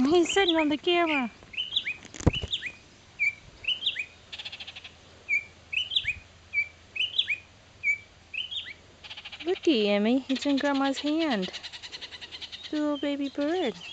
He's sitting on the camera. Looky, Emmy. He's in Grandma's hand. The little baby bird.